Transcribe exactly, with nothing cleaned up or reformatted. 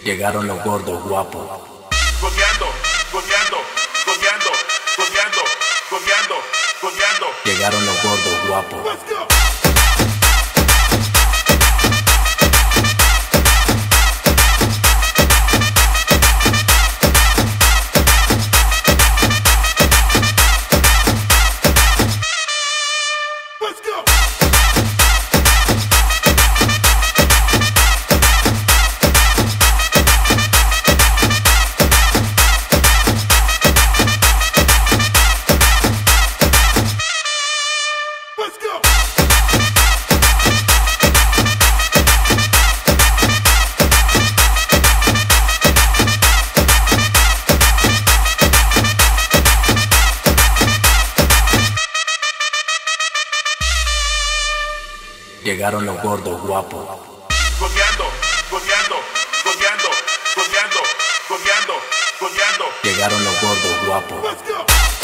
Llegaron los gordos guapos. Goleando, goleando, goleando, goleando, goleando, goleando. Llegaron los gordos guapos. Let's go. Llegaron los gordos guapos. Goleando, goleando, goleando, goleando, goleando, goleando. Llegaron los gordos guapos. Let's go.